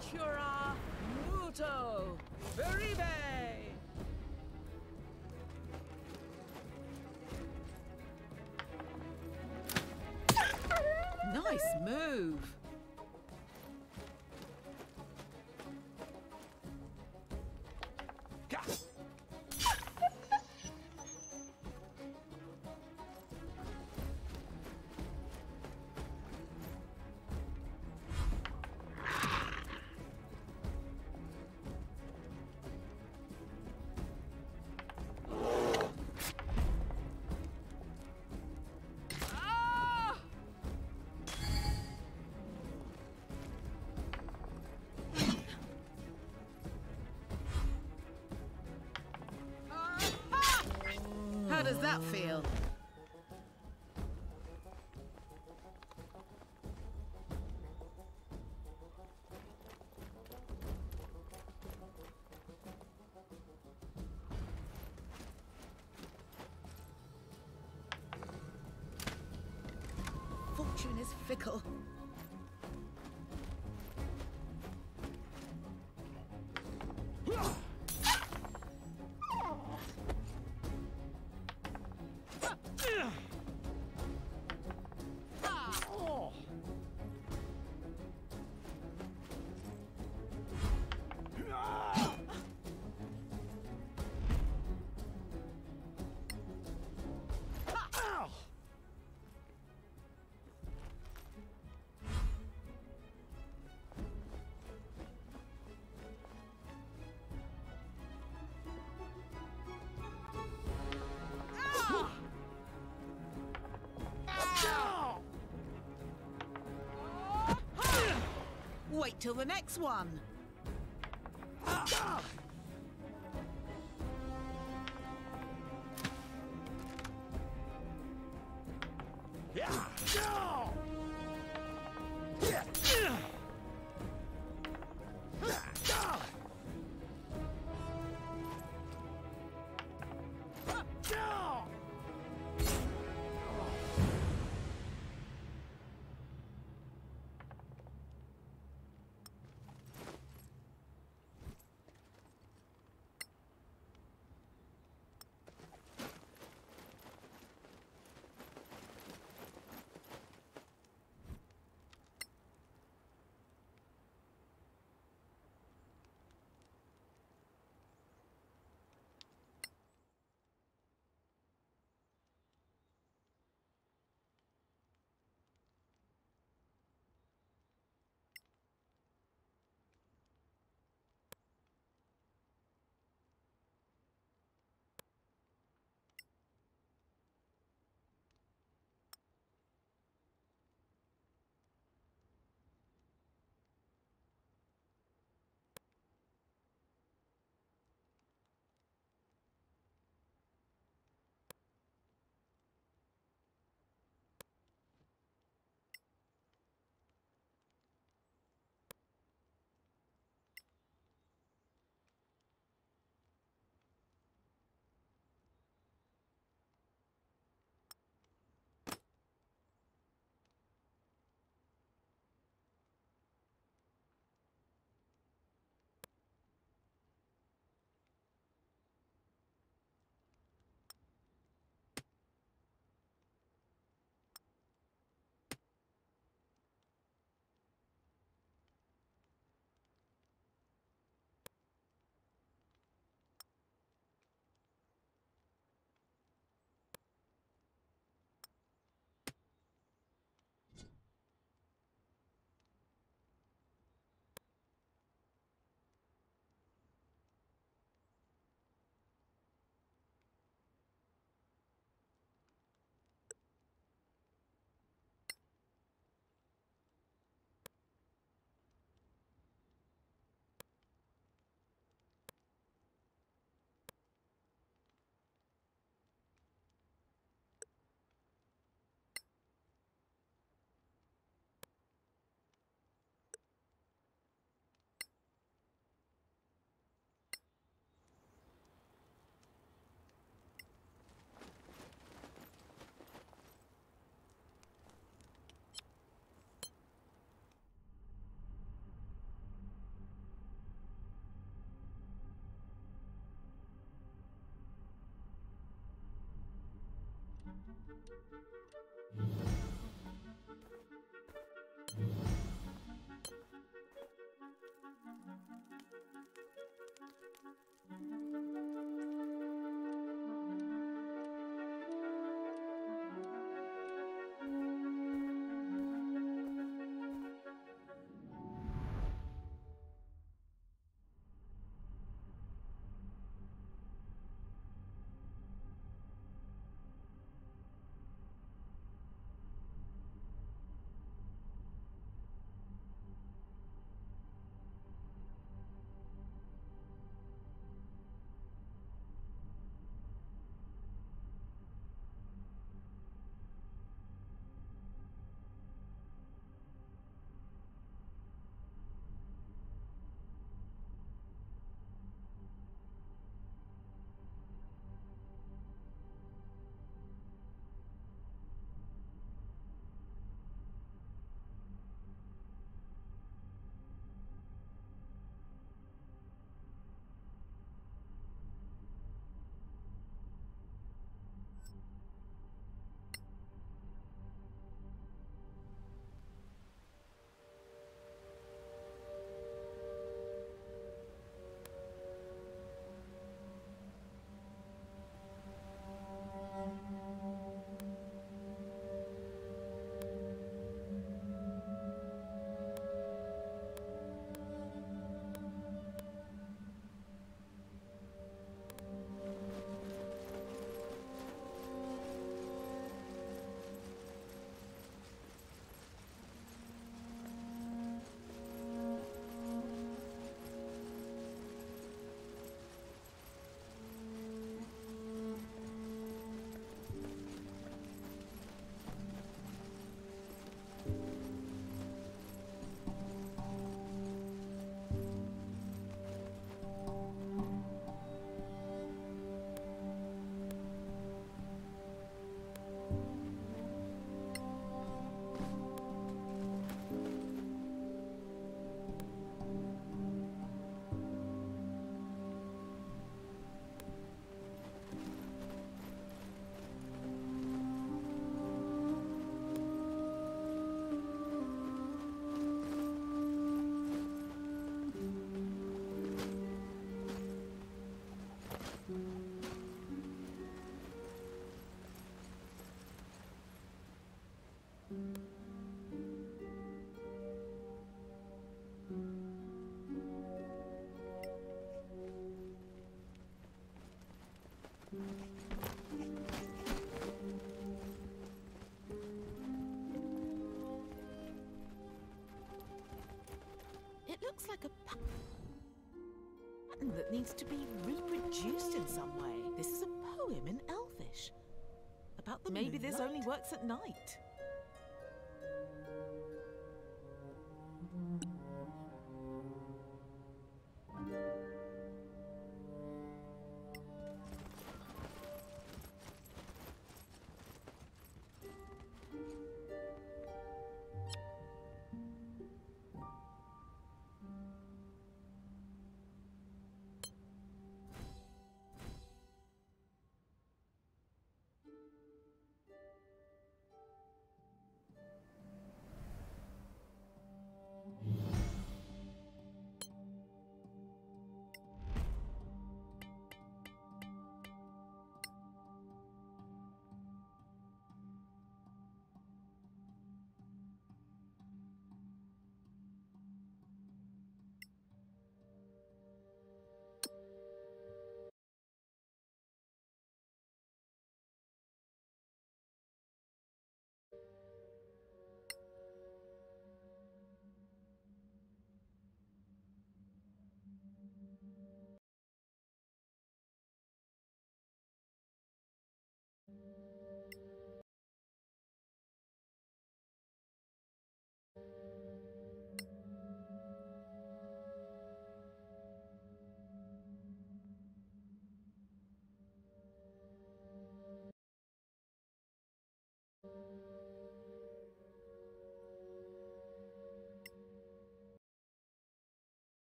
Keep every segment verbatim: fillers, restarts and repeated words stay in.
Natura Muto Beribe. Nice move. How does that feel? Fortune is fickle. Wait till the next one. It looks like a pattern that needs to be reproduced in some way. This is a poem in Elvish. About the Maybe this only works at night.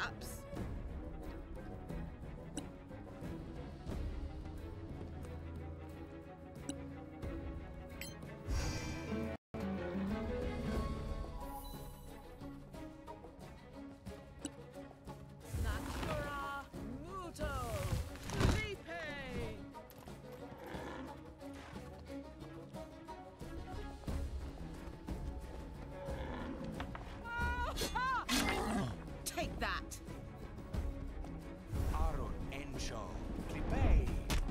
perhaps. Natura Muto Felipe. Take that. Aaron Encho Clipei.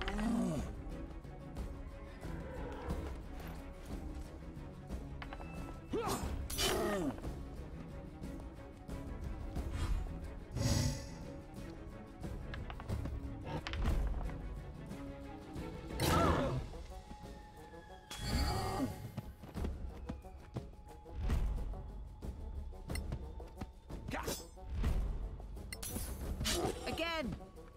Again.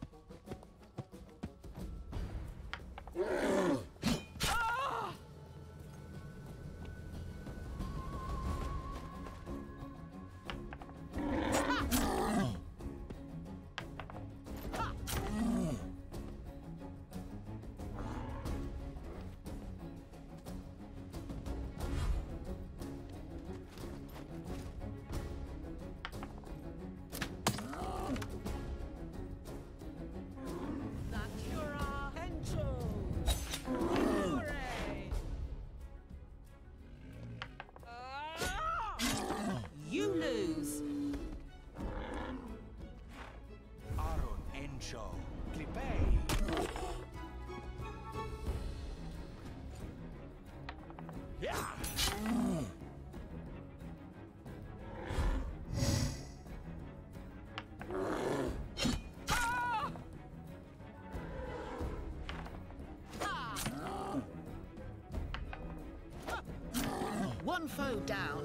Natura Encho. Fiore. You lose. Aaron Encho Clipei. Yeah. One foe down.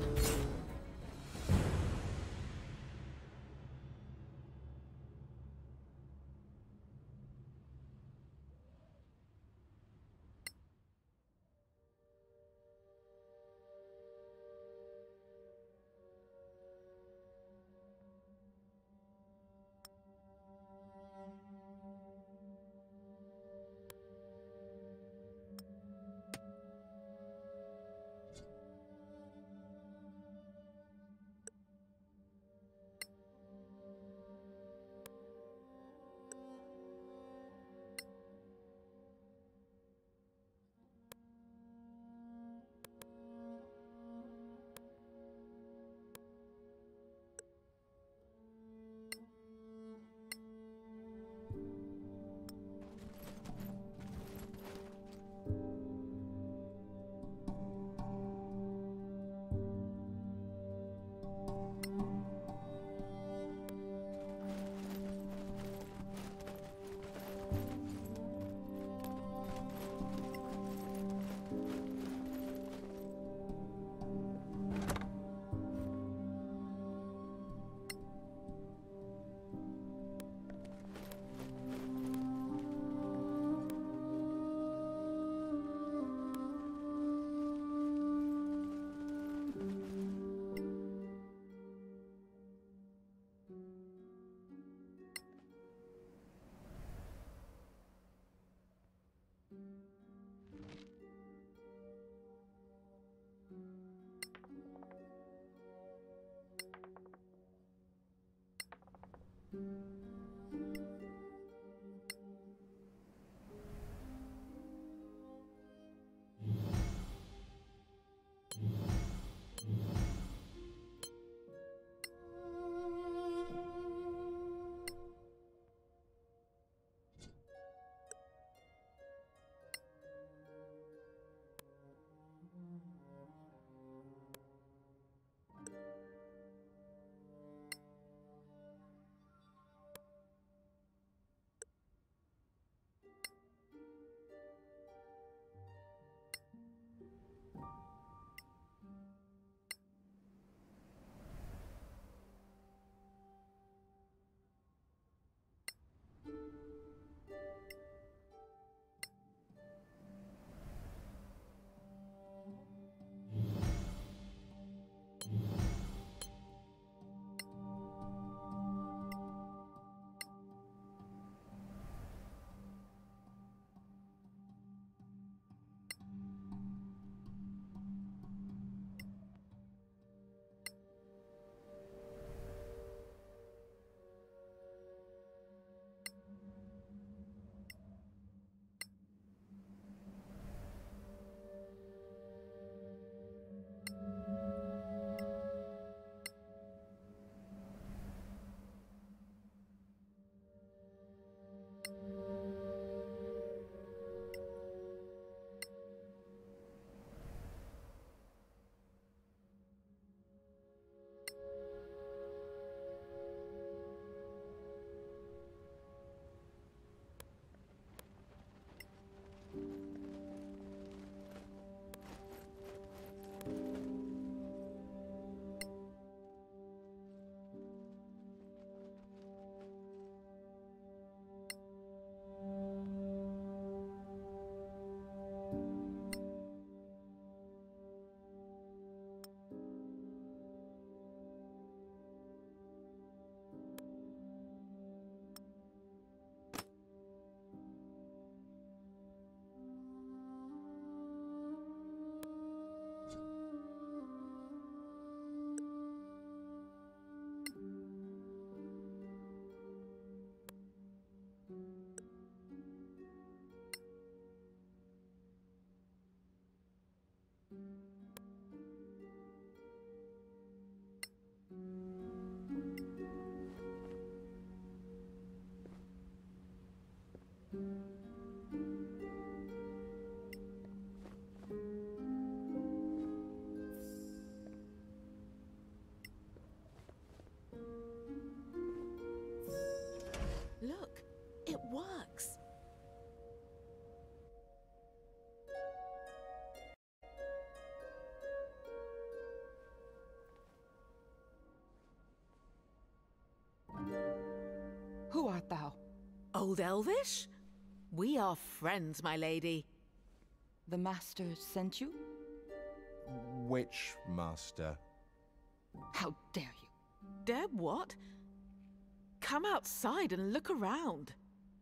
art thou? Old Elvish? We are friends, my lady. The master sent you? Which master? How dare you? Dare what? Come outside and look around.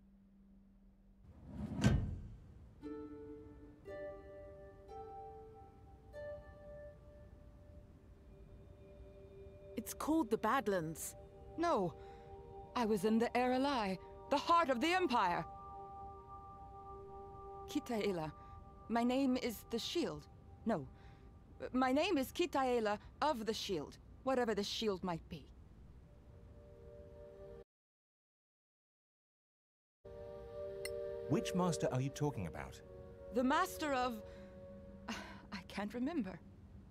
It's called the Badlands. No. I was in the Erelai, the heart of the Empire. Kitaela. My name is the Shield. No. My name is Kitaela of the Shield, whatever the Shield might be. Which master are you talking about? The master of... I can't remember.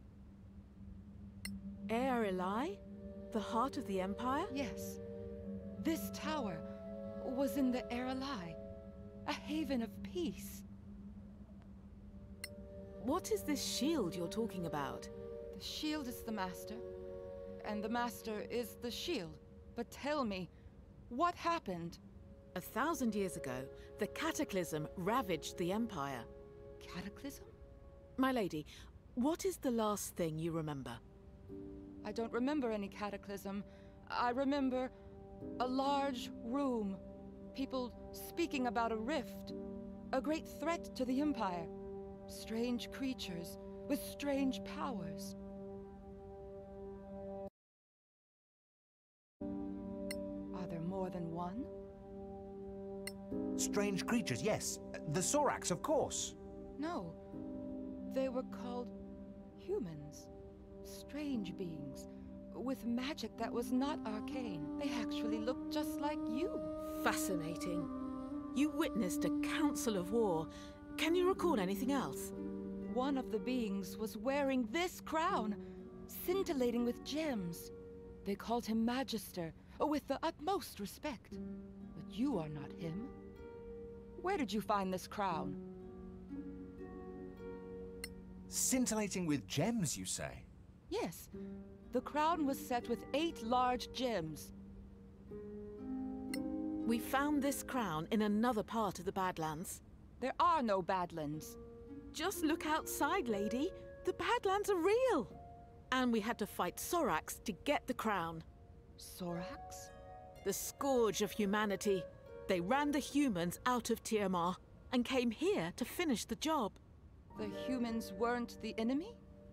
Erelai? The heart of the Empire? Yes. This tower was in the Erelai, a haven of peace. What is this shield you're talking about? The shield is the master, and the master is the shield. But tell me, what happened? A thousand years ago, the Cataclysm ravaged the Empire. Cataclysm? My lady, what is the last thing you remember? I don't remember any cataclysm. I remember a large room, people speaking about a rift, a great threat to the Empire, strange creatures with strange powers. Are there more than one? Strange creatures, yes. The Sorax, of course. No. They were called humans. Strange beings, with magic that was not arcane. They actually looked just like you. Fascinating. You witnessed a council of war. Can you recall anything else? One of the beings was wearing this crown, scintillating with gems. They called him Magister, with the utmost respect. But you are not him. Where did you find this crown? Scintillating with gems, you say? Yes. The crown was set with eight large gems. We found this crown in another part of the Badlands. There are no Badlands. Just look outside, lady. The Badlands are real. And we had to fight Sorax to get the crown. Sorax? The scourge of humanity. They ran the humans out of Tiermar and came here to finish the job. The humans weren't the enemy?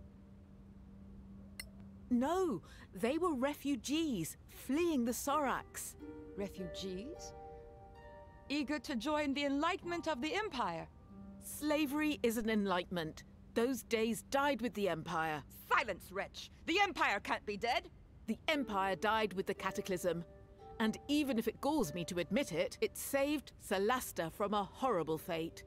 No, they were refugees fleeing the Sorax. Refugees? Eager to join the enlightenment of the Empire? Slavery is an enlightenment. Those days died with the Empire. Silence, wretch! The Empire can't be dead! The Empire died with the Cataclysm. And even if it galls me to admit it, it saved Solasta from a horrible fate.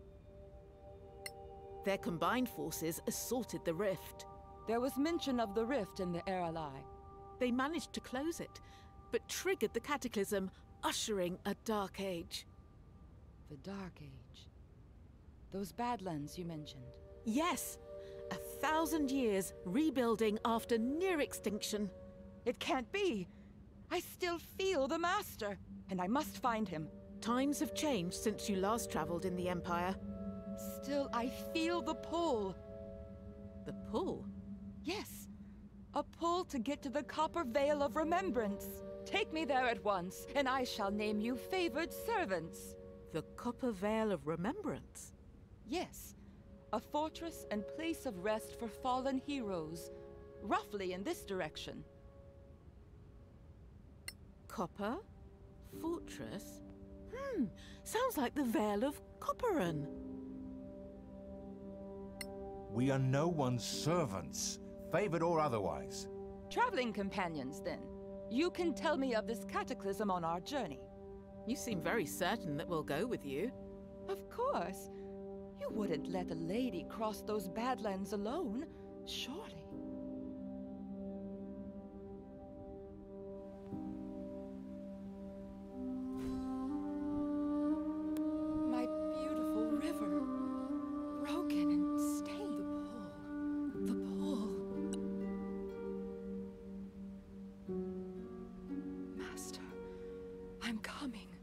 Their combined forces assaulted the rift. There was mention of the rift in the Erelai. They managed to close it, but triggered the Cataclysm, ushering a Dark Age. The Dark Age. Those Badlands you mentioned. Yes, a thousand years rebuilding after near extinction. It can't be! I still feel the Master, and I must find him. Times have changed since you last traveled in the Empire. Still, I feel the pull. The pull? Yes, a pull to get to the Copper Veil of Remembrance. Take me there at once, and I shall name you favored servants. The Copper Veil of Remembrance? Yes, a fortress and place of rest for fallen heroes, roughly in this direction. Copper? Fortress? Hmm, sounds like the Vale of Copperan. We are no one's servants, favored or otherwise. Traveling companions, then. You can tell me of this cataclysm on our journey. You seem very certain that we'll go with you. Of course. You wouldn't let a lady cross those Badlands alone, surely. My beautiful river, broken and stained. The pool. The pool. Master, I'm coming.